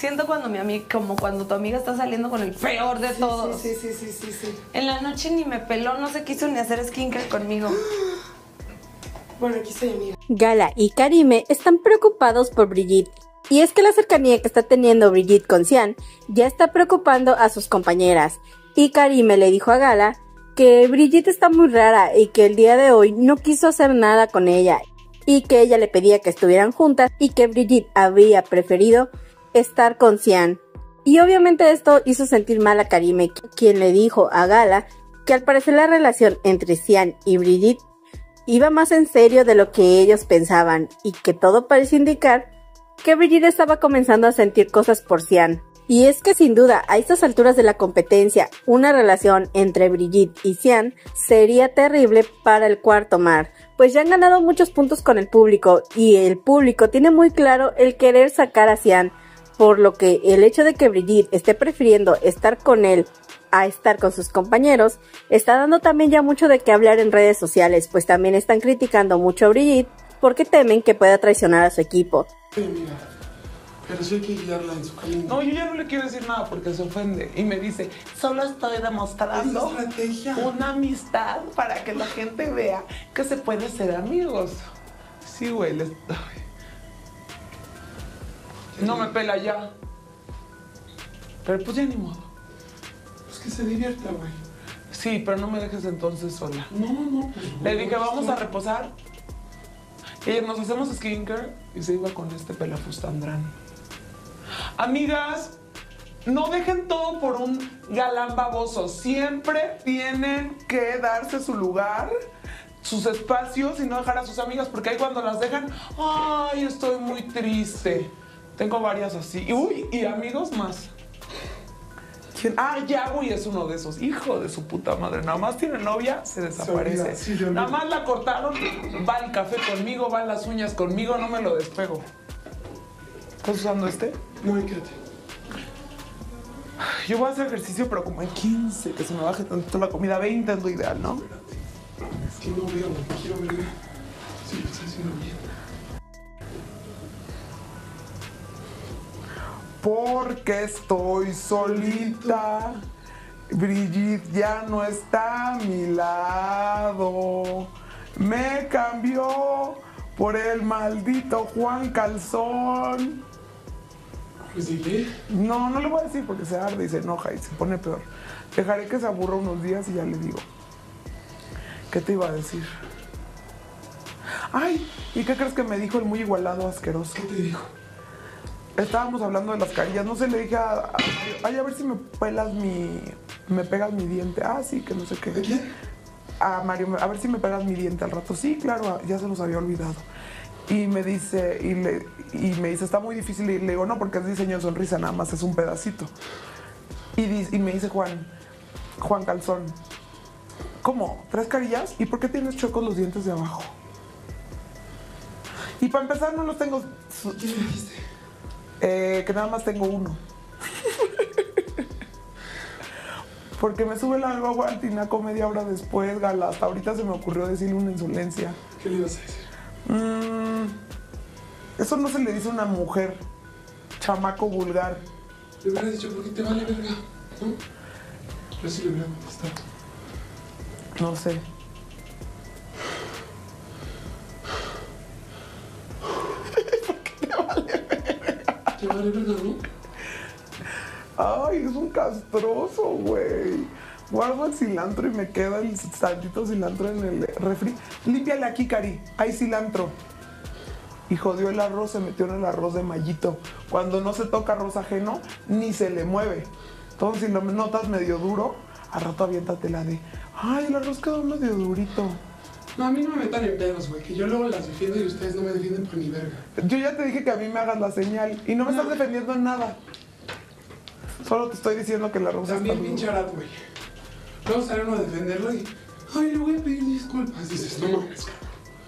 Siento cuando mi amiga, como cuando tu amiga está saliendo con el peor de todos. Sí. En la noche ni me peló, no se quiso ni hacer skincare conmigo. Bueno, aquí estoy, amiga. Gala y Karime están preocupados por Brigitte. Y es que la cercanía que está teniendo Brigitte con Xian ya está preocupando a sus compañeras. Y Karime le dijo a Gala que Brigitte está muy rara y que el día de hoy no quiso hacer nada con ella. Y que ella le pedía que estuvieran juntas y que Brigitte habría preferido estar con Xian. Y obviamente esto hizo sentir mal a Karime, quien le dijo a Gala que al parecer la relación entre Xian y Brigitte iba más en serio de lo que ellos pensaban y que todo parecía indicar que Brigitte estaba comenzando a sentir cosas por Xian. Y es que sin duda, a estas alturas de la competencia, una relación entre Brigitte y Xian sería terrible para el cuarto mar, pues ya han ganado muchos puntos con el público y el público tiene muy claro el querer sacar a Xian, por lo que el hecho de que Brigitte esté prefiriendo estar con él a estar con sus compañeros está dando también ya mucho de qué hablar en redes sociales, pues también están criticando mucho a Brigitte porque temen que pueda traicionar a su equipo. Oye, amiga, pero sí hay que guiarla en su camino. No, yo ya no le quiero decir nada porque se ofende. Y me dice, solo estoy demostrando una amistad para que la gente vea que se puede ser amigos. Sí, güey. No me pela ya. Pero pues ya ni modo. Pues que se divierta, güey. Sí, pero no me dejes entonces sola. No. Pues, Le dije, vamos a reposar. Y nos hacemos skincare y se iba con este pelafustandrán. Amigas, no dejen todo por un galán baboso. Siempre tienen que darse su lugar, sus espacios y no dejar a sus amigas, porque ahí cuando las dejan, ay, estoy muy triste. Tengo varias así. Y amigos más. ¿Quién? Ah, Yagui es uno de esos. Hijo de su puta madre. Nada más tiene novia, se desaparece. Sí, nada más la cortaron, va al café conmigo, va a las uñas conmigo, no me lo despego. ¿Estás usando este? No, quédate. Yo voy a hacer ejercicio, pero como en 15, que se me baje tantito la comida. 20 es lo ideal, ¿no? Es que no veo, quiero ver. Sí, lo estoy haciendo bien. Porque estoy solita. Brigitte ya no está a mi lado. Me cambió por el maldito Juan Calzón. Pues dile. No le voy a decir porque se arde y se enoja y se pone peor. Dejaré que se aburra unos días y ya le digo. ¿Qué te iba a decir? Ay, ¿y qué crees que me dijo el muy igualado asqueroso? ¿Qué te dijo? Estábamos hablando de las carillas, no sé, le dije a ver si me pegas mi diente. Ah, sí, que no sé qué. ¿De quién? A Mario, a ver si me pegas mi diente al rato. Sí, claro, ya se los había olvidado. Y me dice, está muy difícil. Y le digo, no, porque es diseño de sonrisa, nada más es un pedacito. Y me dice Juan Calzón, ¿cómo? ¿3 carillas? ¿Y por qué tienes chuecos los dientes de abajo? Y para empezar no los tengo. ¿Qué le dijiste? Que nada más tengo uno. Porque me sube la agua al tinaco media hora después, Gala. Hasta ahorita se me ocurrió decirle una insolencia. ¿Qué le ibas a decir? Eso no se le dice a una mujer. Chamaco vulgar. Le hubieras dicho, ¿por qué te vale verga? ¿No? Yo sí le hubiera contestado. No sé. ¿Te vale verga, no? Ay, es un castroso, güey. Guardo el cilantro y me queda el tantito cilantro en el refri. Límpiale aquí, Cari. Hay cilantro. Y jodió el arroz, se metió en el arroz de Mayito. Cuando no se toca arroz ajeno, ni se le mueve. Entonces, si lo notas medio duro, al rato aviéntate la de, ay, el arroz quedó medio durito. No, a mí no me metan en pedos, güey, que yo luego las defiendo y ustedes no me defienden por ni verga. Yo ya te dije que a mí me hagas la señal y no me estás defendiendo en nada. Solo te estoy diciendo que el arroz también está pinche Arat, güey. Luego sale uno a defenderlo y, ay, le voy a pedir disculpas. Dices, no mames, cabrón.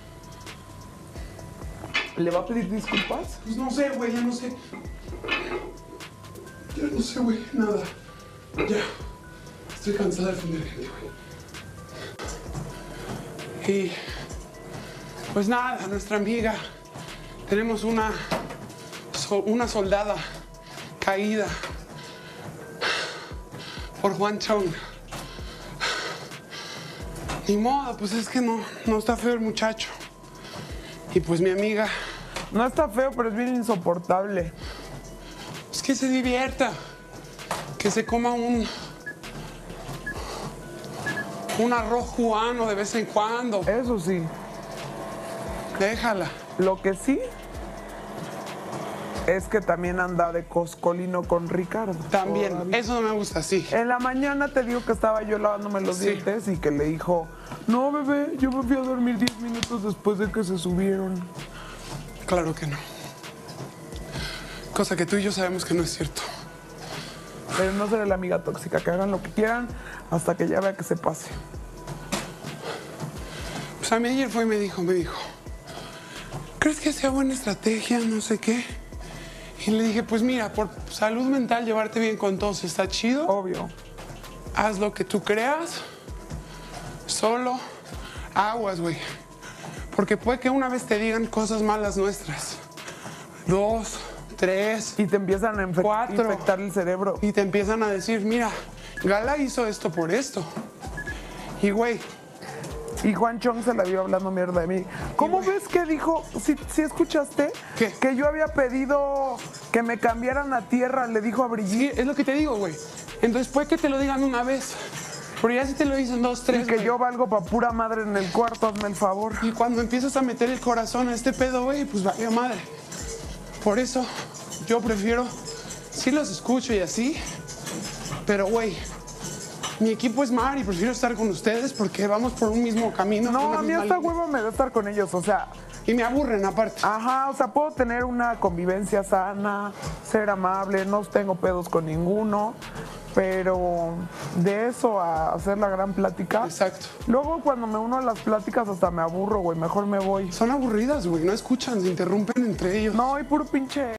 ¿Le va a pedir disculpas? Pues no sé, güey, ya no sé. Ya no sé, güey, nada. Ya. Estoy cansada de defender gente, güey. Y pues nada, nuestra amiga, tenemos una soldada caída por Juan Chong. Ni modo, pues es que no está feo el muchacho. Y pues mi amiga, No está feo, pero es bien insoportable. es que se divierta. Que se coma un arroz cubano de vez en cuando. Eso sí. Déjala. Lo que sí es que también anda de coscolino con Ricardo. También, Todavía. eso no me gusta, sí. En la mañana te digo que estaba yo lavándome los Sí. dientes y que le dijo, no, bebé, yo me fui a dormir 10 minutos después de que se subieron. Claro que no. Cosa que tú y yo sabemos que no es cierto. Pero no seré la amiga tóxica, que hagan lo que quieran hasta que ya vea que se pase. Pues a mí ayer fue y me dijo, ¿crees que sea buena estrategia? No sé qué. Y le dije, pues mira, por salud mental llevarte bien con todos está chido. Obvio. Haz lo que tú creas. Solo aguas, güey. Porque puede que una vez te digan cosas malas nuestras. 2, 3, Y te empiezan a 4. infectar el cerebro. y te empiezan a decir, mira, Gala hizo esto por esto. Y güey, Y Juan Chong se la vio hablando mierda de mí. ¿Cómo ves que dijo, si escuchaste? ¿Qué? Que yo había pedido que me cambiaran a tierra, le dijo a sí, Brigitte. es lo que te digo, güey. Entonces puede que te lo digan una vez. Pero ya si te lo dicen 2, 3. Y que yo valgo pa' pura madre en el cuarto, hazme el favor. Y cuando empiezas a meter el corazón a este pedo, güey, pues vaya madre. Por eso yo prefiero, sí los escucho y así, pero güey, mi equipo es mar y prefiero estar con ustedes porque vamos por un mismo camino. por No, una a mí misma hasta línea. huevo me da estar con ellos, o sea, Y me aburren aparte. ajá, o sea, puedo tener una convivencia sana, ser amable, no tengo pedos con ninguno, pero de eso a hacer la gran plática. Exacto. Luego cuando me uno a las pláticas hasta me aburro, güey, mejor me voy. Son aburridas, güey, no escuchan, se interrumpen entre ellos. No, y puro pinche